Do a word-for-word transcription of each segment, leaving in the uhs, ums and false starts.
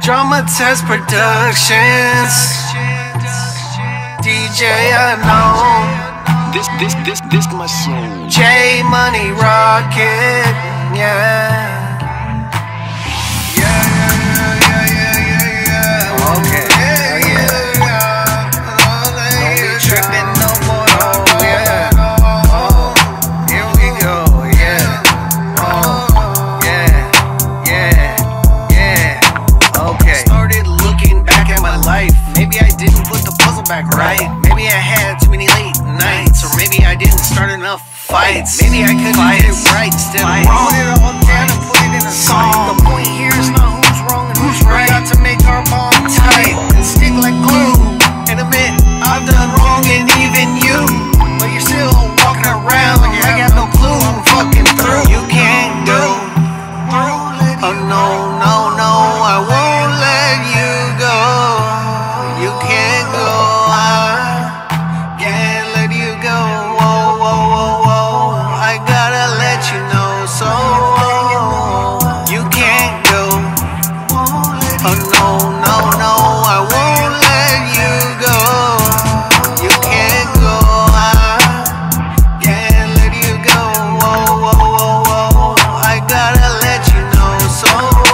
Drama Test Productions. D J Unknown. This, this, this, this my soul. J Money Rocket. Yeah. Maybe I didn't put the puzzle back right. Maybe I had too many late nights, or maybe I didn't start enough fights. Maybe I couldn't get it right. Instead of wrong it all down and put it in a song. The point here is not who's wrong and who's right. We got to make our bond tight and stick like glue, and admit I've done wrong and even you, but you're still walking around like I got no clue. I'm fucking through. You can't go. Oh no, no, no, I won't let you go. You can't go, I can't let you go. Whoa, whoa, whoa, whoa, I gotta let you know. So you can't go. Oh no, no, no, I won't let you go. You can't go, I can't let you go. Whoa, whoa, whoa, whoa, I gotta let you know. So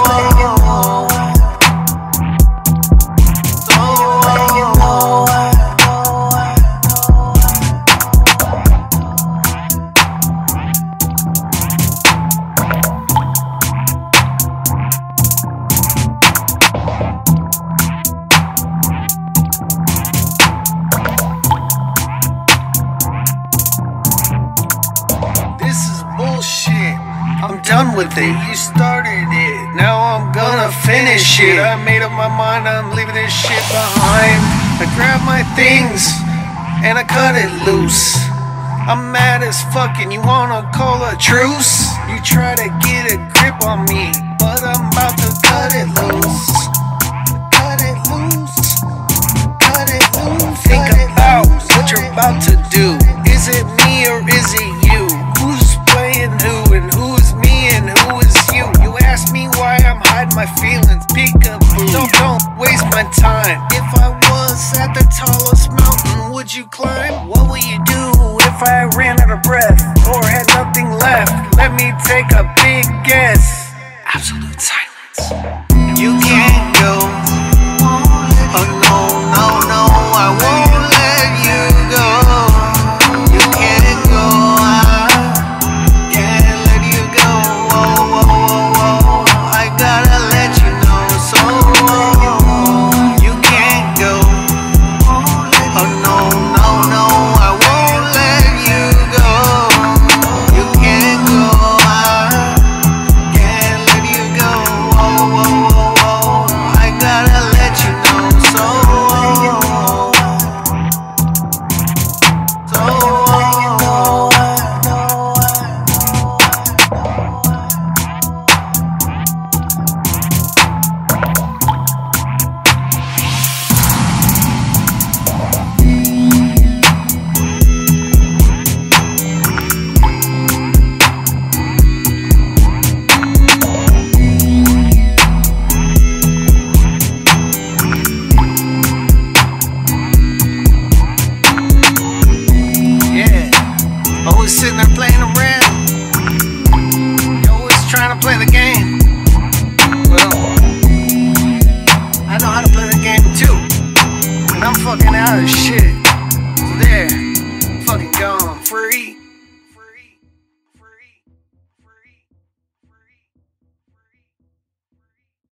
I'm done with it, you started it, now I'm gonna finish it. I made up my mind, I'm leaving this shit behind. I grabbed my things, and I cut it loose. I'm mad as fuck and you wanna call a truce? You try to get a grip on me, but I'm about to cut it loose. Cut it loose, cut it loose. Think about what you're about to do. Is it me or is it you? Who's playing who and who is me and who is you? You ask me why I'm hiding my feelings. Peekaboo. Don't, don't waste my time. If I was at the tallest mountain, would you climb? What would you do if I ran out of breath or had nothing left? Let me take a big guess. Absolute silence. You can't go. Oh no, no, no, I won't let you go. You can't go. I can't let you go. Whoa, whoa, whoa, whoa, I gotta let you know. So you can't go. Oh no, no, no, I won't let you go. You can't go. I can't let you go. Whoa, whoa, whoa, whoa, I gotta let you know. So so always sitting there playing around. You're always trying to play the game. Well, I know how to play the game too, and I'm fucking out of shit.